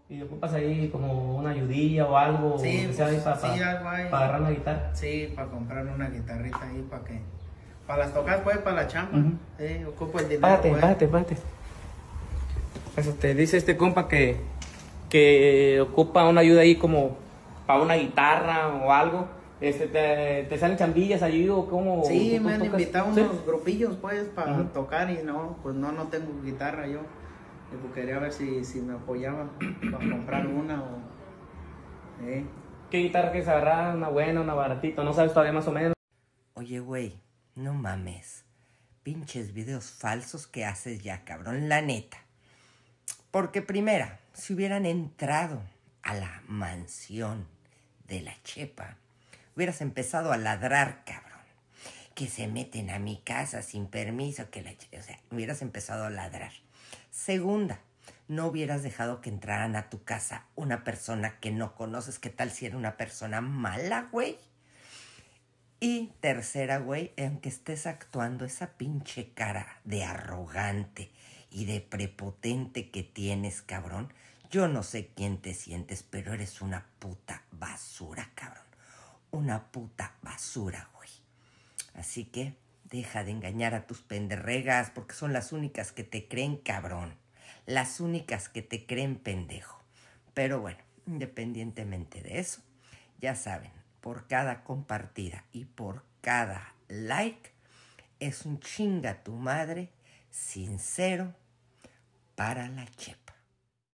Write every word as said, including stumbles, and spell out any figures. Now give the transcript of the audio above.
¿Y ocupas ahí como una ayudilla o algo? Sí, que sea ahí pues, para, sí, para, algo hay. para agarrar una guitarra. Sí, para comprar una guitarrita ahí, para que... Para las tocar, pues, para la chamba. Ujú. Sí, ocupo el dinero, Párate, pues. párate, párate. Eso te dice este compa que, que ocupa una ayuda ahí como para una guitarra o algo. Este, te, te salen chambillas allí o cómo. Sí, ¿tú me han tocas? invitado ¿Sí? unos grupillos, pues, para Ujú. tocar y no, pues no, no tengo guitarra yo. Y pues quería ver si, si me apoyaban para comprar una o... Eh. ¿Qué guitarra quieres agarrar? ¿Una buena, una baratita? ¿No sabes todavía más o menos? Oye, güey, no mames. Pinches videos falsos que haces ya, cabrón, la neta. Porque primera, si hubieran entrado a la mansión de la Chepa, hubieras empezado a ladrar, cabrón. Que se meten a mi casa sin permiso, que la... O sea, hubieras empezado a ladrar. Segunda, no hubieras dejado que entraran a tu casa una persona que no conoces. ¿Qué tal si era una persona mala, güey? Y tercera, güey, aunque estés actuando esa pinche cara de arrogante y de prepotente que tienes, cabrón, yo no sé quién te sientes, pero eres una puta basura, cabrón. Una puta basura, güey. Así que deja de engañar a tus penderregas porque son las únicas que te creen, cabrón. Las únicas que te creen, pendejo. Pero bueno, independientemente de eso, ya saben, por cada compartida y por cada like, es un chinga tu madre sincero para la Chepa.